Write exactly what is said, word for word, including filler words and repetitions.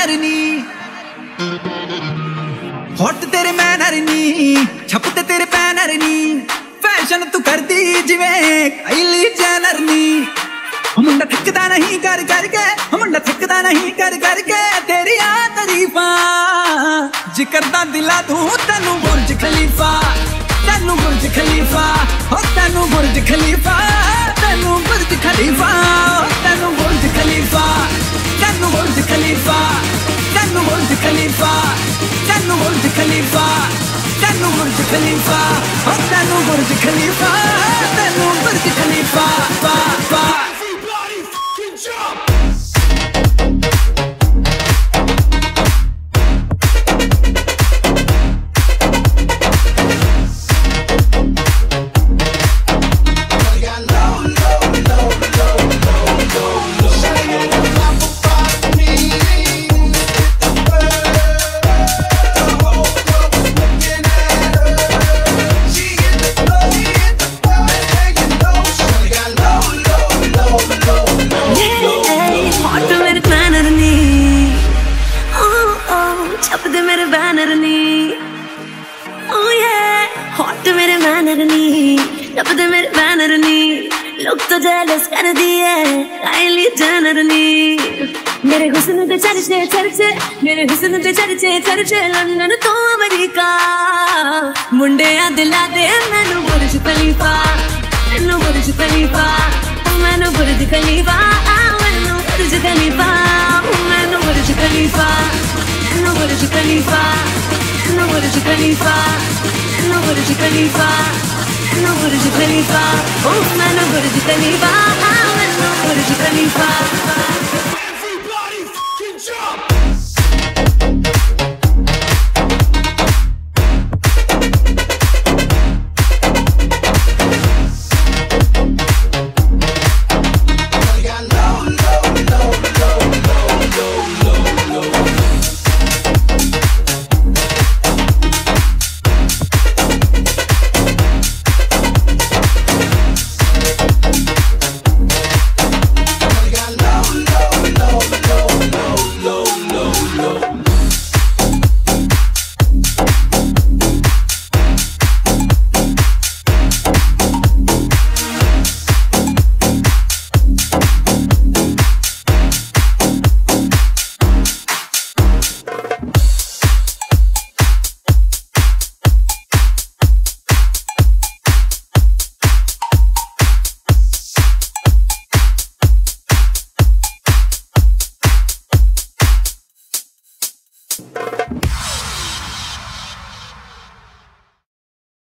Banner नी, hot तेरे manner नी, छपते तेरे बैनर नी, फैशन तू कर दी जिवें काइली जेनर नी। मुंडा थकदा नहीं कर करके, मुंडा थकदा नहीं कर करके तेरी आ तारीफां जिकरदा दिला तू तेनू बुर्ज खलीफा, तेनू बुर्ज खलीफा, हो तेनू बुर्ज खलीफा, तेनू बुर्ज खलीफा, तेनू बुर्ज खलीफा, तेनू बुर्ज खलीफा, तेनू बुर्ज खलीफा, तेनू बुर्ज खलीफा, तेनू बुर्ज खलीफा, हो तेनू बुर्ज खलीफा, तेनू बुर्ज खलीफा, फा फा। छपदे मेरे बैनर नी, oh yeah, हॉट मेरे बैनर नी, छपदे मेरे बैनर नी, लोग तो जेलस कर दिए काइली जेनर नी। मेरे हुस्न दे चर्चे चर्चे, मेरे हुस्न दे चर्चे चर्चे लंदन तो अमेरिका, मुंडे आ दिला दे मैनू बुर्ज खलीफा, मैनू बुर्ज खलीफा, मैनू बुर्ज खलीफा, मैनू बुर्ज खलीफा, मैनू बुर्ज खलीफा, no Burj Khalifa, no Burj Khalifa, no Burj Khalifa, no Burj Khalifa, oh man, no Burj Khalifa, no Burj Khalifa.